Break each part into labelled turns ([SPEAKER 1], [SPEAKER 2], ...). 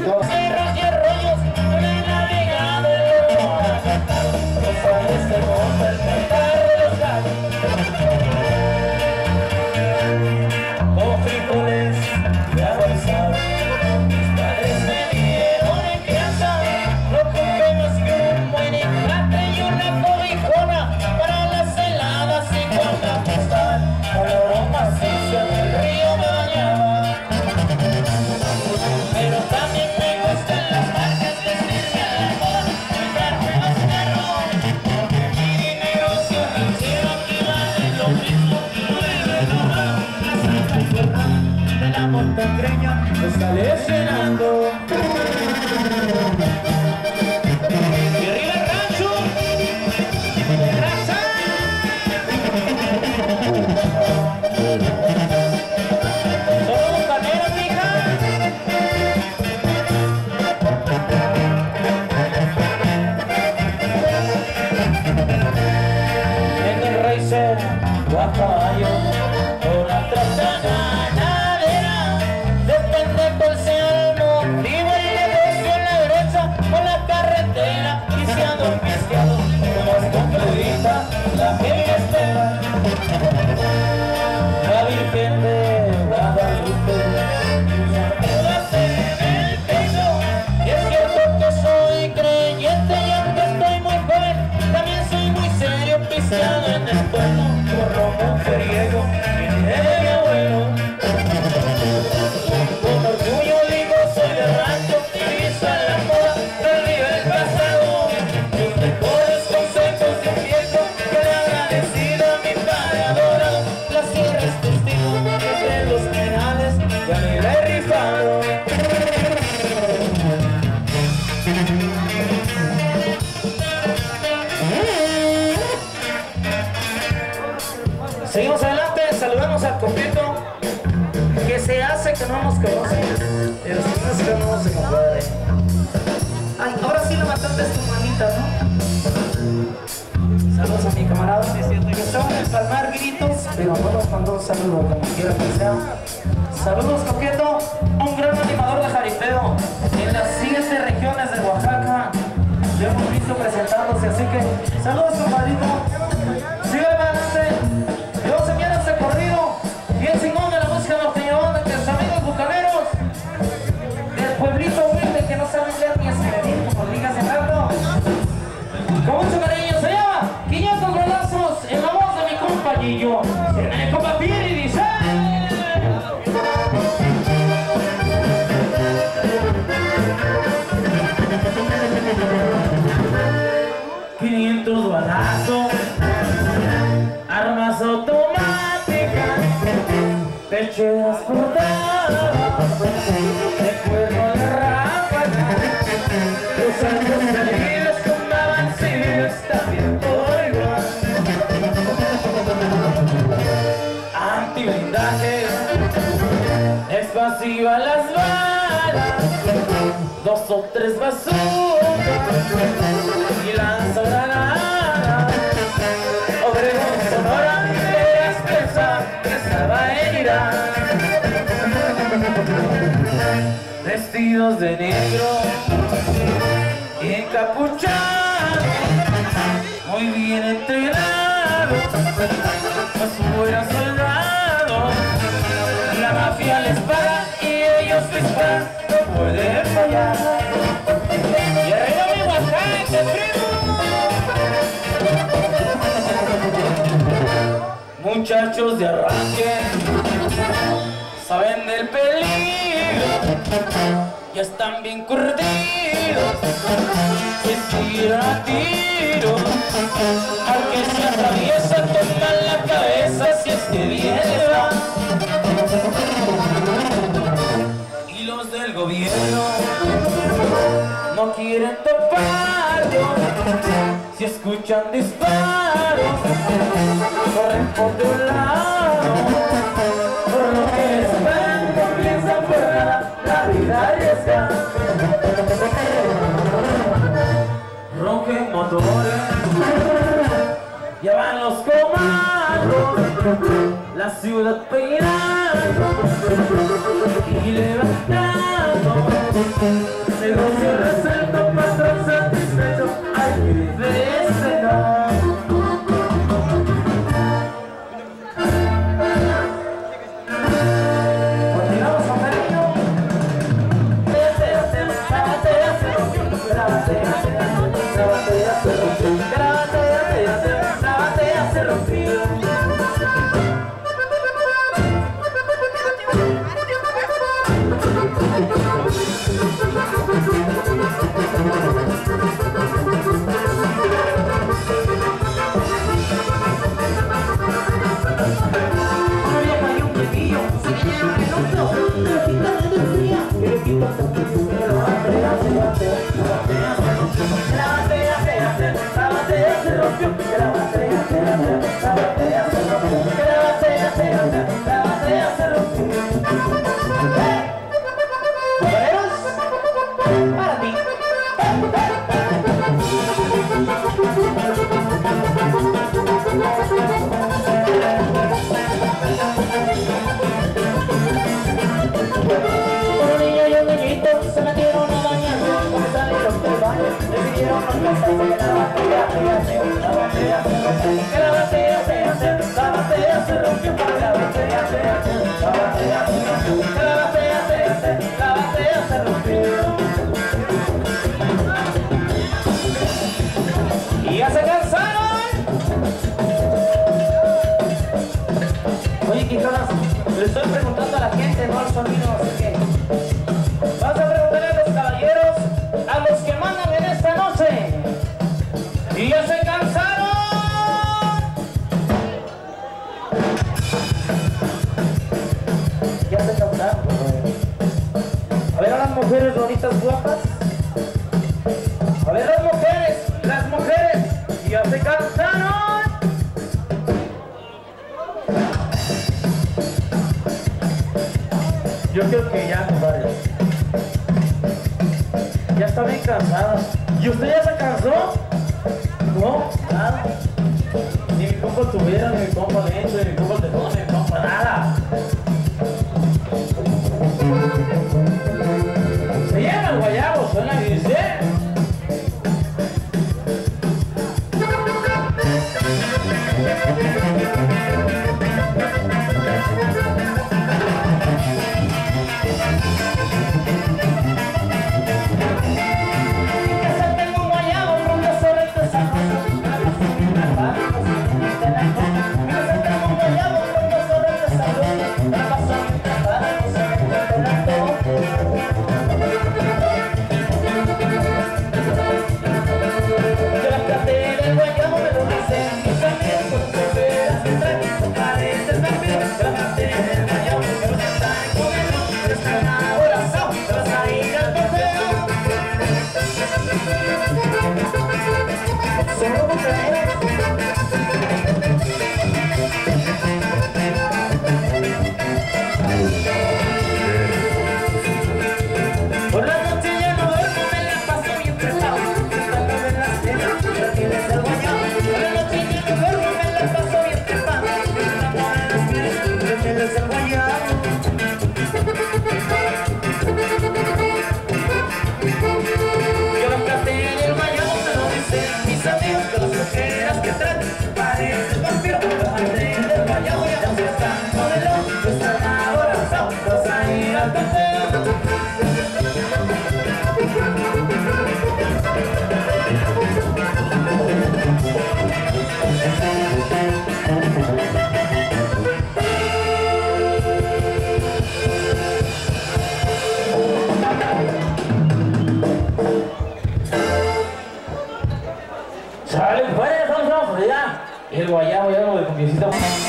[SPEAKER 1] compositor.
[SPEAKER 2] Cerros y arroyos, una navegada de los sales se monta el cantar de los gallos. Con frijoles de avanzado, mis padres me dieron en crianza, no compré más que un buen enclate y una cobijona para las heladas y cuando acostar con la broma maciza del río me bañaba. Pero también me gustan las marcas, vestirme a la moda, comprarme más carros, porque mi dinero se ranchero aquí vale lo mismo que nueve dorados. La santa de la montaña me sale cenando. Y arriba el rancho, raza. Solo bucanera, mija. En el racer o a caballo o la traza ganadera, depende cuál sea el motivo, el negocio en la derecha o la carretera, y se ando pisteado como con crudita la que me espera. La Virgen de Guadalupe en el pecho, y es cierto que soy creyente y aunque estoy muy joven, también soy muy serio, pisteado en el pueblo, por romo feriego, de mi abuelo. Con orgullo digo soy de rancho, y visto a la moda del nivel pasado, los mejores consejos de un viejo que le agradecido a mi padre adorado. La sierra es testigo entre los penales, ya me la he rifado. Seguimos adelante, saludamos al completo que se hace que no nos conoce, pero si no se conoce, compadre. Ay, ahora sí levantaste tus manitas, ¿no? Saludos a mi camarada, que son el palmar gritos, pero no nos mandó saludos como quiera que sea. Saludos, coqueto, un gran animador de jaripeo en las 7 regiones de Oaxaca. Lo hemos visto presentándose, así que saludos, compadrito. Sigue adelante. Yo se viene ese corrido bien chingón de la música norteñona, que los amigos bucaneros del pueblito humilde que no saben leer ni escribir como digas en alto. Con mucho cariño se llama 500 golazos en la voz de mi compa Gillo. En el compa Piri dice 500 balazos, armas automáticas, pecheras cortadas, recuerdo la ráfaga, los años perdidos tomaban civiles también por igual. Antiblindaje, espacio a las balas, 2 o 3 bazucas y lanzagranadas. Obregón, Sonora, eras pensar que estaba en Irán. Vestidos de negro y encapuchados, muy bien entrenados, pues fueran soldados. La mafia les paga y ellos disparan, no pueden fallar. Y arriba mi Oaxaca, primo. Muchachos de arranque saben del peligro, ya están bien curtidos, se tiran a tiro, al que se atraviesa toman la cabeza si es que bien les va. Y los del gobierno no quieren toparlos, si escuchan disparos corren por de un lado, por lo que esperan no piensan por nada, la vida arriesga. Ronquen motores, ya van los comandos, la ciudad peinando y levantando Negocio resuelto, patrón satisfecho, hay que despegar. Continuamos con cariño. Se rompió. Para ti. Un niño y un niñito se metieron a bañar. Cuando salieron del baño decidieron no casarse. La batea se rompió. La batea se rompió. Y ya se cansaron. Oye, Quijonas, le estoy preguntando a la gente, no al sonido, así que vas a preguntarle a los caballeros, a los que mandan en esta noche. Y ya se cansaron. Ya se cansaron. A ver a las mujeres bonitas guapas. A ver las mujeres, ya se cansaron. Yo creo que ya, compadre. Ya está bien cansada. ¿Y usted ya se cansó? No, nada. Ni mi compa tuviera, ni mi compa Lencho, ni mi compa Tejón, ni mi compa nada. Se llama el guayabo, suena y dice. Sale, fuera, vamos allá. Y el guayabo ya lo de confiesita.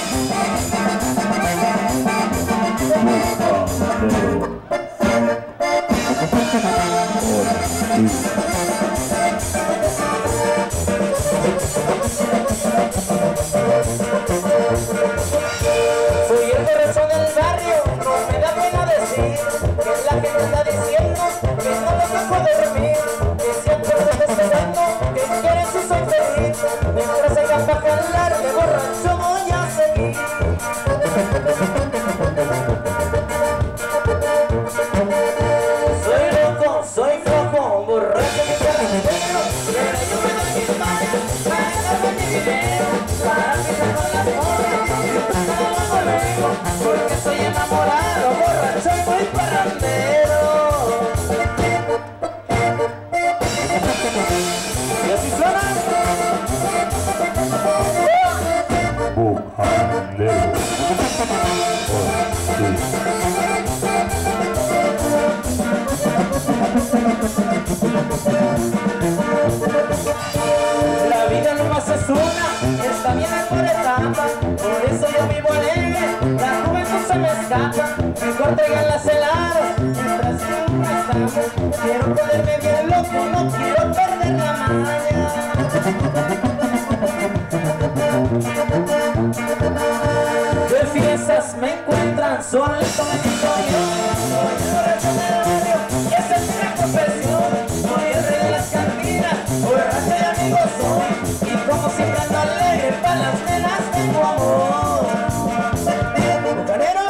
[SPEAKER 2] Soy el corazón del barrio, no me da pena decir que la gente está diciendo que no les dejo dormir, que siempre estoy esperando, que quieren su sonreír. Mientras haya para jalar de borracho voy a seguir. Soy loco, La vida nomás es una, está bien por etapa, por eso yo vivo alegre, la juventud se me escapa, mejor traigan las heladas, mientras nunca estamos, quiero ponerme bien loco, no quiero perder la maña. De fiestas me encuentran solo el conmigo yo, soy un borracho del barrio y esa es mi profesión, soy el rey de las cantinas, borracho y amigo soy, y como siempre ando alegre, para las nenas tengo amor. Bucanero,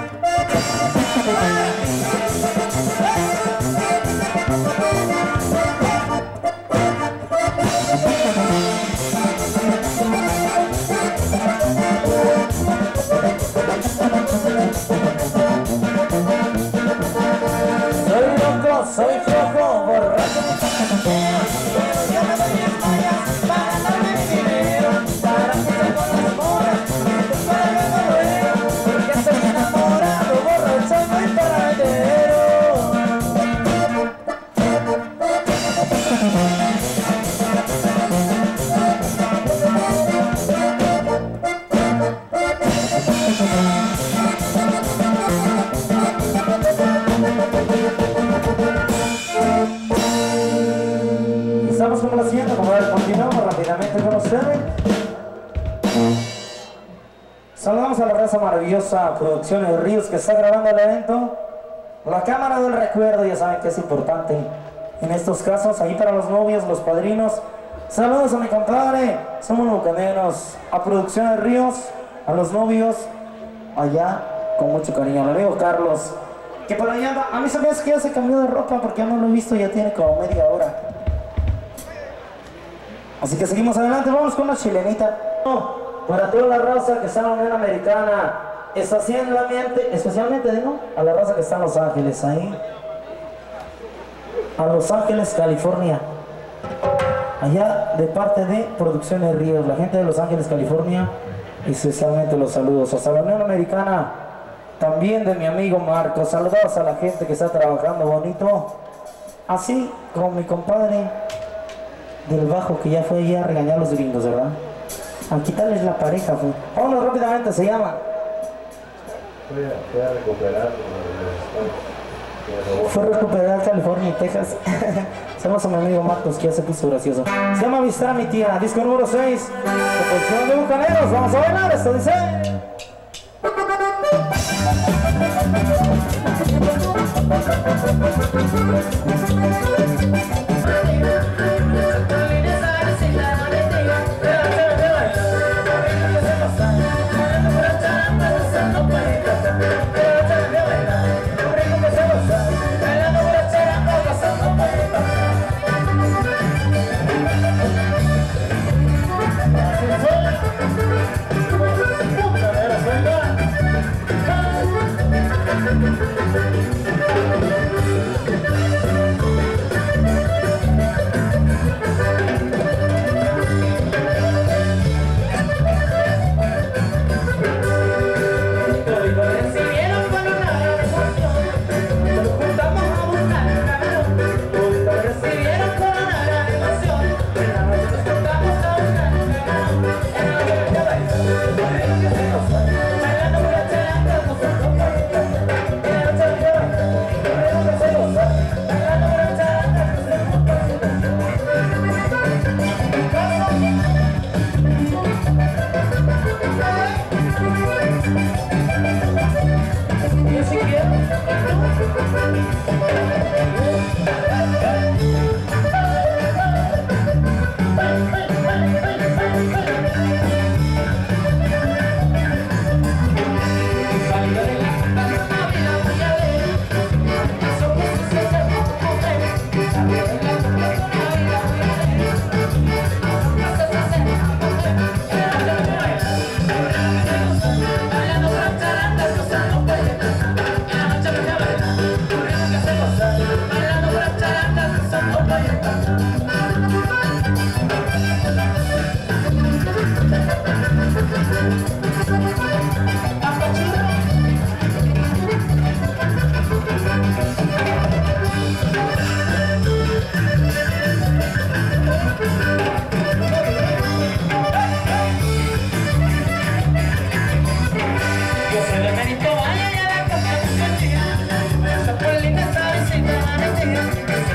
[SPEAKER 2] soy flojo, borracho, pero yo me doy mis mayas para ganarme mi dinero, para cruzar con las moras, para luego, porque estoy enamorado, borracho y muy paradero. Estamos como la siguiente, como ver, continuamos rápidamente con ustedes. Saludamos a la raza maravillosa Producciones Ríos que está grabando el evento. La cámara del recuerdo, ya saben que es importante en estos casos, ahí para los novios, los padrinos. Saludos a mi compadre, somos bucaneros, a Producciones Ríos, a los novios, allá con mucho cariño. Le digo Carlos, que por allá anda. A mí se me hace que ya se cambió de ropa porque ya no lo he visto, ya tiene como media hora. Así que seguimos adelante, vamos con una chilenita. Para toda la raza que está en la Unión Americana, especialmente ¿no? A la raza que está en Los Ángeles, ahí. A Los Ángeles, California. Allá de parte de Producciones Ríos, la gente de Los Ángeles, California, especialmente los saludos. Hasta la Unión Americana, también de mi amigo Marco. Saludos a la gente que está trabajando bonito. Así como mi compadre del bajo que ya fue a regañar a los gringos, ¿verdad? A quitarles la pareja, fue. Vámonos rápidamente, se llama.
[SPEAKER 1] Fue a recuperar.
[SPEAKER 2] Fue a recuperar California y Texas. Saludos a mi amigo Marcos, que ya se puso gracioso. Se llama Vistar a mi tía, disco número 6. Composición de Bucaneros, vamos a bailar, esto dice.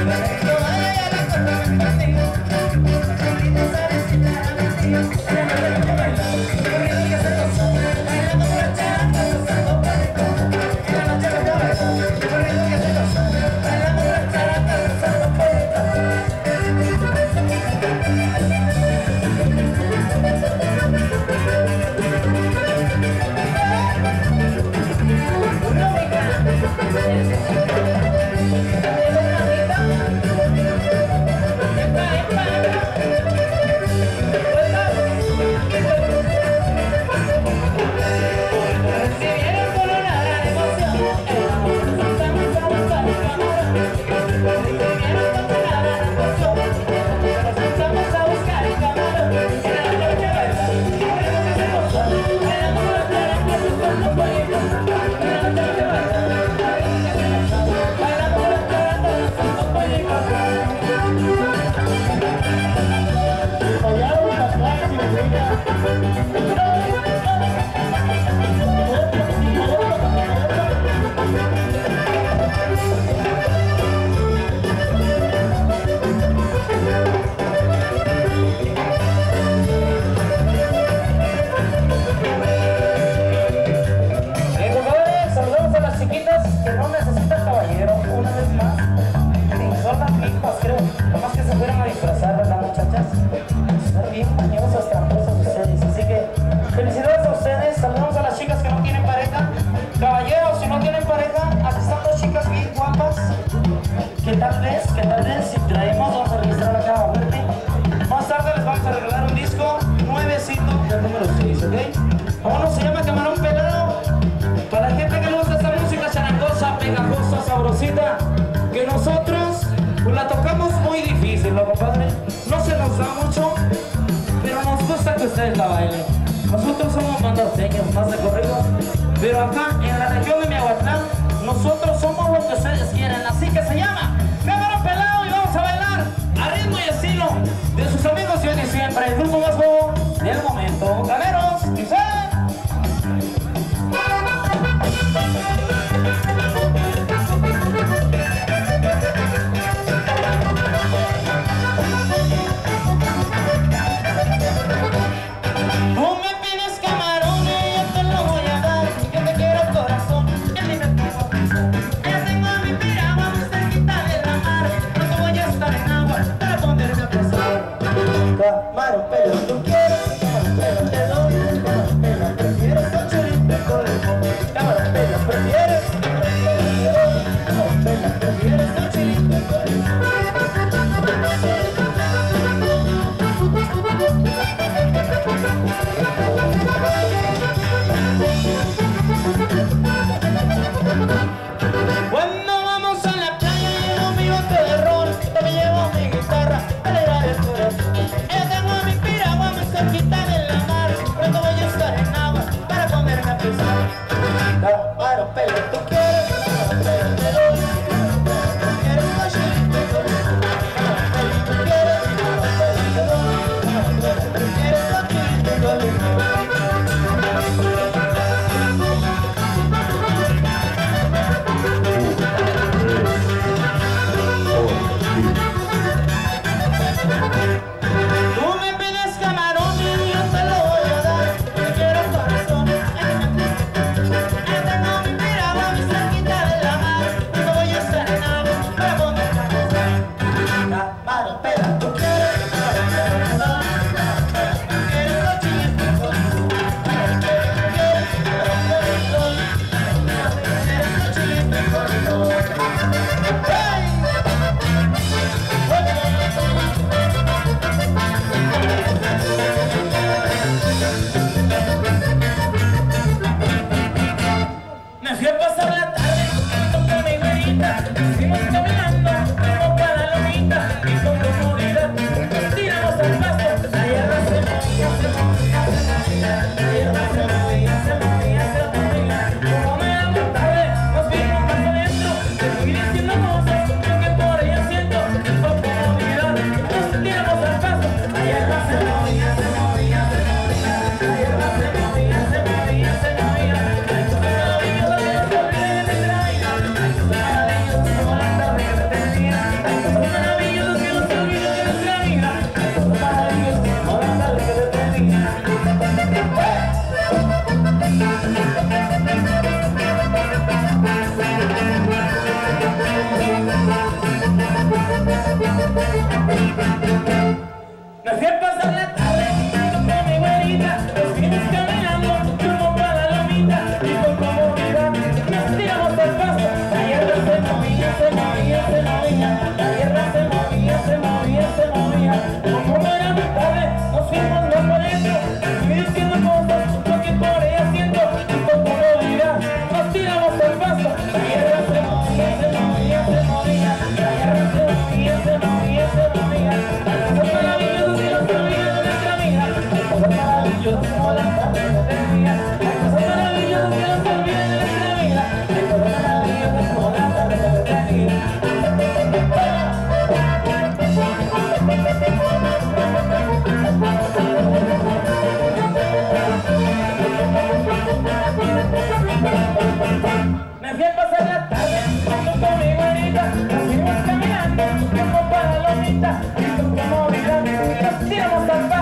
[SPEAKER 2] Que nosotros pues, la tocamos muy difícil, ¿no, compadre? No se nos da mucho, pero nos gusta que ustedes la bailen. Nosotros somos mandarteños, más de corrido, pero acá en la región de Miahuatlán, nosotros somos lo que ustedes quieren, así que se llama Cámara Pelado y vamos a bailar a ritmo y estilo de sus amigos de hoy y siempre, el grupo más bobo del momento. Caneros, dice.
[SPEAKER 1] Camarón, pero tú quieres, camarón, pero te doy, camarón, pero prefieres con chorizo con limón, camarón, pero prefieres, camarón, pero prefieres con chorizo con limón.
[SPEAKER 2] Cuando vamos a la playa llevo mi bote de ron, también llevo mi guitarra para alegrar el corazón. Tengo mi piragua muy cerquita de la mar, pronto voy a estar en agua para ponerme a pescar.
[SPEAKER 1] Camarón, pero tú quieres, camarón, pero te doy, camarón, pero prefieres con chorizo con limón, camarón, pero tú quieres, camarón, pero te doy, camarón, pero prefieres con chorizo con limón.
[SPEAKER 2] Me fui a pasar la tarde con mi güerita, fuimos caminando como cada lomita y con comodidad tiramos al pasto. La hierba se movía, se movía, se movía, la hierba se movía, se movía, se movía. Como me daba tarde, nos vimos más adentro, te fui diciendo cosas que por ella siento con comodidad. Nos tiramos al pasto, la hierba se movía, se movía, se movía, la hierba se movía, se movía, se movía. bonita, nos fuimos caminando como palomita, y como vida, y nos tiramos al